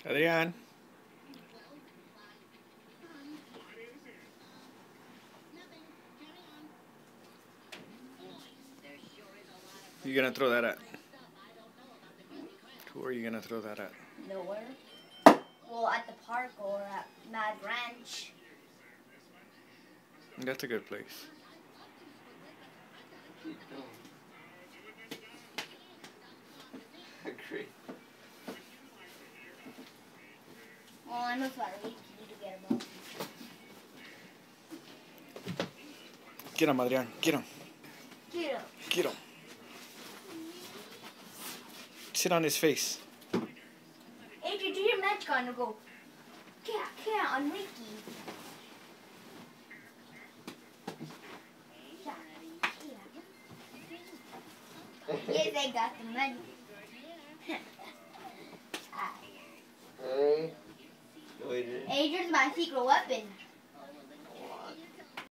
Adrian. Who you gonna throw that at? Who are you gonna throw that at? Nowhere. Well, at the park or at Mad Ranch. That's a good place. Agree. Well, I'm a fire. We need to get him up. Get him, Adrian. Get him. Get him. Get him. Sit on his face. Adrian, do your magic on and go. Get on Ricky. Yes, I got the money. Hey. Adrian's my secret weapon.